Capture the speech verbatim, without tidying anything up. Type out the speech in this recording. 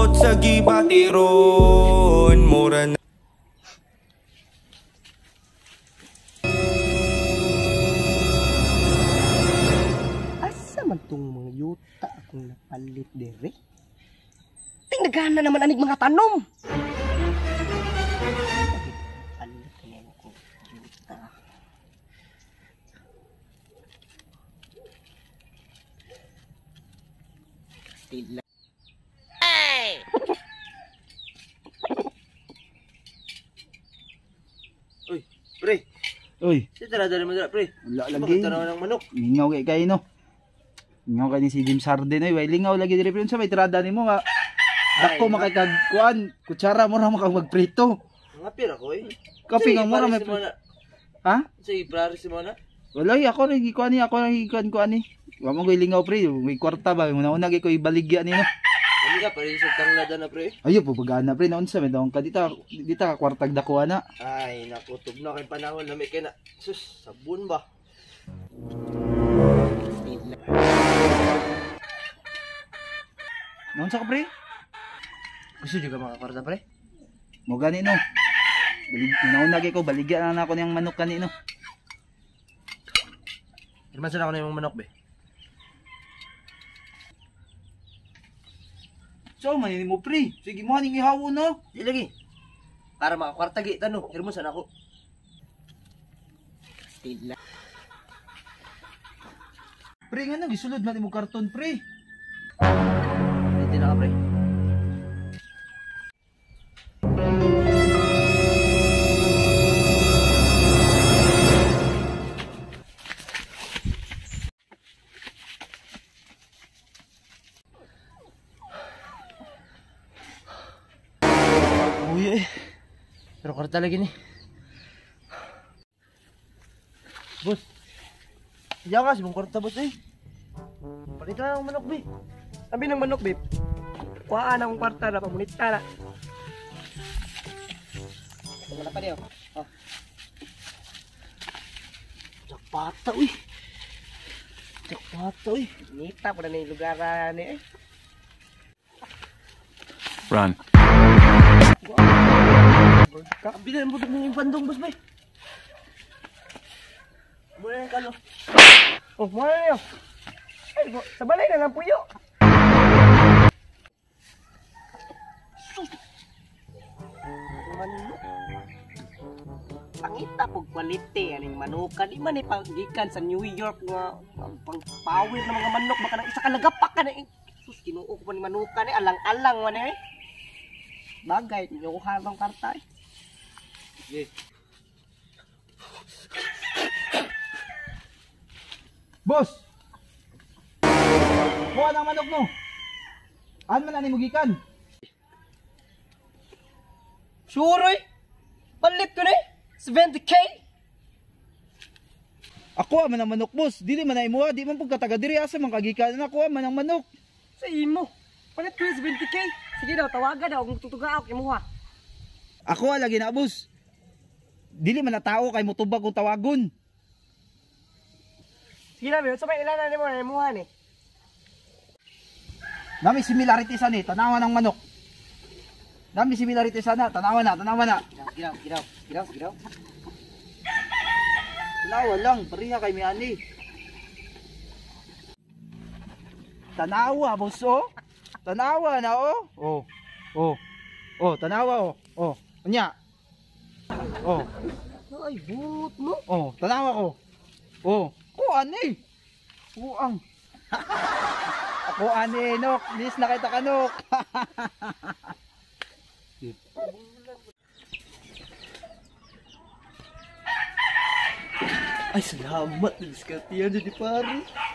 Kulot sa gibatiron mura na. Asa man tong mga yuta akong napalit dire? Tinggana naman anig mga tanom. Palit na ko yuta. Stila. Hey! Uy, pre. Uy, Si tara-tara mo dala, pre. wala Sa lagi. pagkatanaw ng manok. Lingaw kay kayo no. Lingaw kay ni si Jim Sarden oy, way lingaw lagi diri sa may tirada nimo nga. Dako Ay, makikag kuan, kutsara mo ra makag magprito. Mga pira ko eh. Kape nga mo ra may Sige, paris Ha? Sige, paris mo na. Wala ay ako rin kuan ni ako rin kuan kuan ni. Wa mo koy lingaw pre, may kwarta ba una una gi koy baligya ni no. Hindi ka, paris sa tanglada na, pre. Ayo po pagana pre naon sa may daong ka dita dita ka kwartag dako ana. Ay, nakutob na kay panahon na may kina. Sus, sabon ba? Naon sa ka pre? Gusto di ka makakarta, pre? Mo gani no. Balig una gi ko baligya na nako niyang manok kani no. Irman sa ako na yung manok, be. So man mo pre, sige mo ning ihawo no. Di lagi. Para makakwarta gi tanong, irman sa ako. Stila. Pre nga nang gisulod man mo karton pre. Hindi na ka, pre. Uy, eh. Pero kwarta lagi ni. Boss. Diyan ka, sibong kwarta, boss, eh. Palit na ng manok, be. Sabi ng manok, babe. Kuhaan akong kwarta na pamunit ka na. Wala pa diyo. Oh. Jakpata, uy. Jakpata, uy. Nita po na na yung lugar ni eh. Run. Ang bilan mo ng bandong, boss, be. Muna yung kalo. Oh, muna na yun. Ay, sa balay na lang puyo. Manok. Pangita pog quality aning manuka di man ipagikan sa New York nga ang pangpawid ng mga manok baka nang isa ka lagapak ka na eh. Sus kinuo ko pa ni manuka ni alang-alang man eh. Bagay niyo harang karta eh. Sige. Boss! Kuha ng manok mo! Ano man na mugikan? Sure eh. Palit ko ni seventy K. Ako man ang manok boss, dili man na imuha, di man pug kataga diri asa man kagikan ako man ang manok. Sa imo. Palit ko ni seventy K. Sige daw tawagan daw kung tutuga ako kimuha. Ako lagi na boss. Dili man na tao kay motubag kung tawagon. Sige na, sa may ilanan ni mo na imuha ni. Nami similarity sa ni, tanawan ng manok. Nami similarity sa na, tanawan na, tanawan na. Giraw, giraw, giraw, giraw. Tanawan lang, pareha kay miani. Tanawa boss oh. Tanawa na oh. Oh. Oh. Oh, tanawa oh. Oh. Unya. Oh. Ay, but mo. Oh, tanawa ko. Oh, kuan eh. Kuang. Ako ani nok, lis nakita ka nok. Ay, salamat. Diskarte yan, di pare.